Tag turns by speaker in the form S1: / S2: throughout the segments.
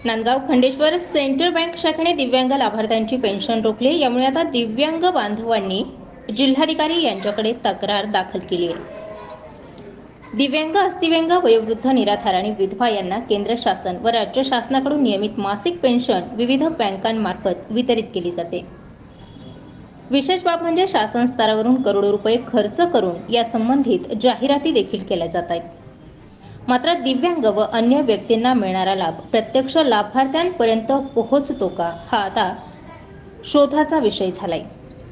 S1: Nandgaon Khandeshwar central bank शाखेने दिव्यांग लाभार्थ्यांची पेन्शन रोखली। यामुळे आता दिव्यांग बांधवांनी जिल्हाधिकारी यांच्याकडे तक्रार दाखल केली आहे। दिव्यांग, अस्थिव्यांग, वयोवृद्ध, निराधार आणि विधवा यांना केंद्र शासन व राज्य शासनाकडून नियमित मासिक पेन्शन विविध बँकांमार्फत वितरित केली जाते। विशेष बाब म्हणजे शासन स्तरावरून करोडो रुपये खर्च करून या संबंधित जाहिराती देखील केल्या जात आहेत। मात्र दिव्यांग व अन्य व्यक्तींना मिळणारा लाभ प्रत्यक्ष लाभार्थ्यांपर्यंत पोहोचतो का, हा आता शोधाचा विषय झालाय।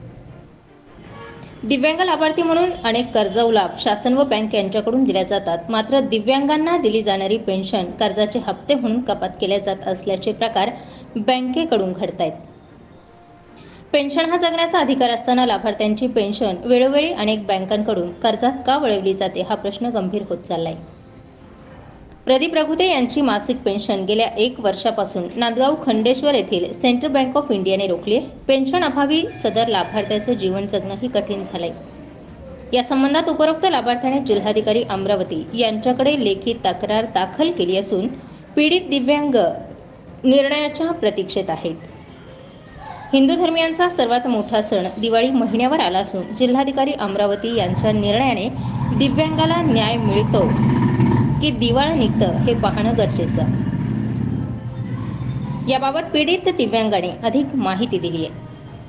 S1: दिव्यांग लाभार्थी म्हणून अनेक कर्जाऊ लाभ शासन व बँक यांच्याकडून दिल्या जातात। मात्र दिव्यांगांना दिली जाणारी पेन्शन कर्जाचे हप्ते म्हणून कपात केल्या जात असल्याचे प्रकार बँकेकडून घडतायत। पेन्शन हा जगण्याचा अधिकार असताना लाभार्थ्यांची पेन्शन वेळोवेळी अनेक बँकांकडून कर्जात का वळवली जाते, हा प्रश्न गंभीर होत चाललाय। प्रदीप रघुते यांची मासिक पेन्शन गेल्या 1 वर्षापासून नांदगाव खंडेश्वर येथील सेंट्रल बँक ऑफ इंडियाने रोखली आहे। पेन्शन अभावी सदर लाभार्थ्याचे जीवन जगणंही कठीण झालंय। या संबंधात उपरोक्त लाभार्थ्याने जिल्हाधिकारी अमरावती यांच्याकडे लेखी तक्रार दाखल केली असून पीडित दिव्यांग निर्णयाच्या प्रतीक्षेत आहेत। हिंदू धर्मियांचा सर्वात मोठा सण दिवाळी महिन्यावर आला असून जिल्हाधिकारी अमरावती यांच्या निर्णयाने दिव्यांगाला न्याय मिळतो की दिवाळ निघतं हे पाहणं गरजेचं। याबाबत पीडित दिव्यांगाने अधिक माहिती दिली आहे।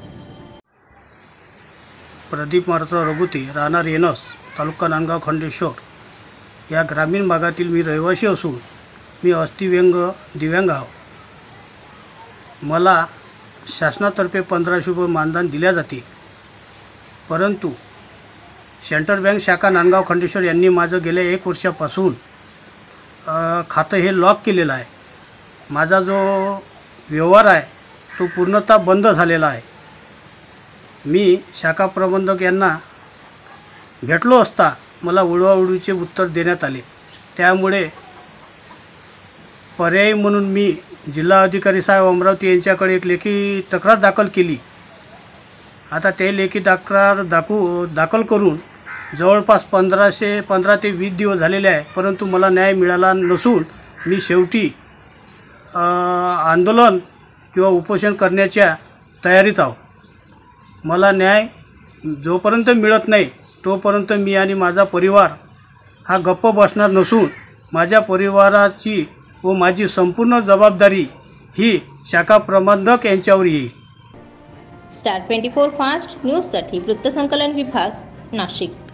S2: प्रदीप मारुतराव रघुते, राहणार येनस, तालुका नांदगाव खंडेश्वर या ग्रामीण भागातील मी रहिवासी असून मी अस्थिव्यंग दिव्यांग आहो। मला शासनातर्फे 1500 रुपये मानधन दिल्या जाते, परंतु सेंट्रल बँक शाखा नांदगाव खंडेश्वर यांनी माझं गेल्या 1 वर्षापासून खातं हे लॉक केलेलं आहे। माझा जो व्यवहार आहे तो पूर्णतः बंद झालेला आहे। मी शाखा प्रबंधक यांना भेटलो असता मला उडवाउडवीचे उत्तर देण्यात आले। त्यामुळे पर्यायी म्हणून मी जिल्हा अधिकारी साहेब अमरावती यांच्याकडे एक लेखी तक्रार दाखल केली। आता ते लेखी तक्रार दाखल करून जवळपास 15 ते 20 दिवस झालेले आहे, परंतु मला न्याय मिळाला नसून मी शेवटी आंदोलन किंवा उपोषण करण्याच्या तयारीत आहो। मला न्याय जोपर्यंत मिळत नाही तोपर्यंत मी आणि माझा परिवार हा गप्प बसणार नसून माझ्या परिवाराची व माझी संपूर्ण जबाबदारी ही शाखा प्रबंधक यांच्यावर येईल।
S1: स्टार 24 फास्ट न्यूजसाठी वृत्तसंकलन विभाग, नाशिक।